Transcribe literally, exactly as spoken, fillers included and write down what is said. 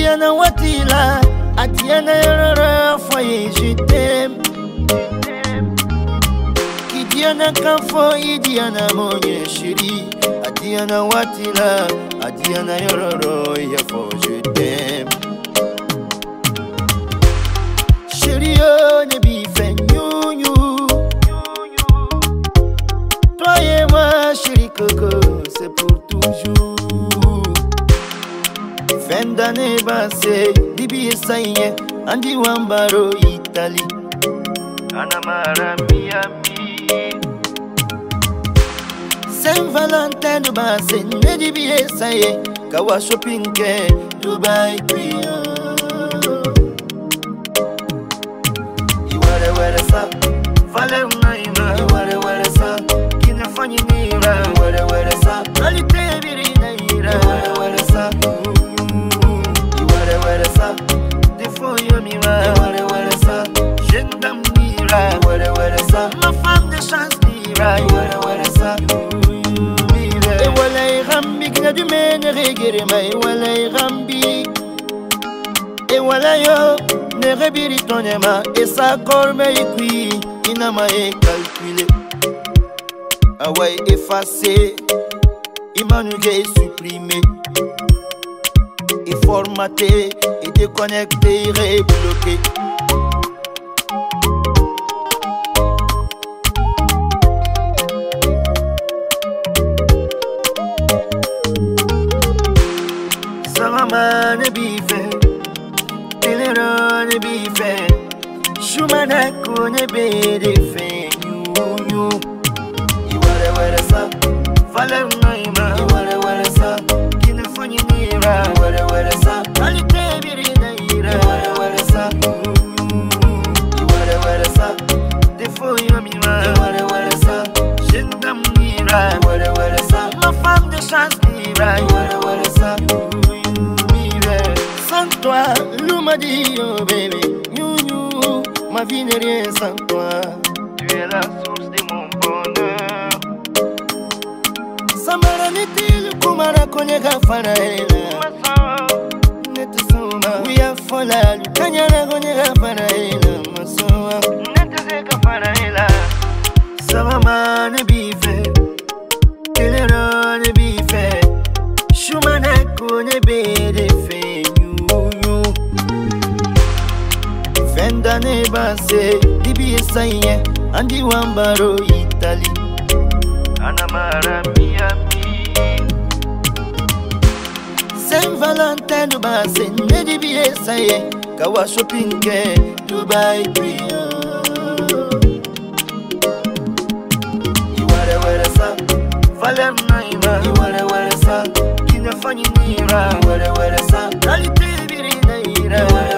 Diana Watila, à Diana Yorora, foyer, je t'aime. Qui Diana Kanfo, Diana Moye, chérie. À Diana Watila, à Diana Yororo, yafo, je t'aime. Chérie, oh, ne bife, you, you. Toi et moi, chérie Coco, c'est pour toujours. Fin d'année passée, Libi et Saïe, Andy Wambaro, Italie. Anamara, Miami. Saint-Valentin de Basse, Libi et Saïe, Kawa Shopping, Dubaï, Pio. Iware, ware, sa, Valeu, Naima, Iware, ware, sa, Kina Fanny, Nira, Iware, ware, sa, Alite, Virina, Ira, Iware, ware, sa. Ma femme de chance dira, et voilà Rambi qui n'a du mène régler, mais voilà Rambi, et voilà yo, ne rebiri ton ema, et sa corme est cuit, il n'a pas calculé, ah ouais effacé, il m'a supprimé, et formaté, et déconnecté, et rebloqué. Ne bife, telero ne bife, shumanako ne bede fe you you. Iware ware sa, fale naima. Iware ware sa, kine fanyi nira. Iware ware sa, alite biri na ira. Iware ware sa, iware ware sa, defo yamima. Iware ware sa, jendam nira. Iware ware sa, ma femme de chance nira. Iware ware sa. Sans toi, l'eau m'a dit, oh bébé, you, you, ma vie n'est rien sans toi. Tu es la source de mon bonheur. Samara n'est-il, Kumara Konyega Faraela. Nete Soma, we are for la Kanyana Konyega Faraela, Masoa. Nete Zeka Faraela. Samama ne bife, Telero ne bife, Shumanako ne bede fe. Fin d'année passée, Libi et Saïe, Andy Wambaro, Italie. Anamara, Miami. Saint-Valentin de Basse, Libi et Saïe, Kawa Shopping, Dubaï, Pio. Iware ware sa, Valeu Naima. Iware ware sa, Kina Fanny Nira. Iware ware sa, Alite Virina Ira.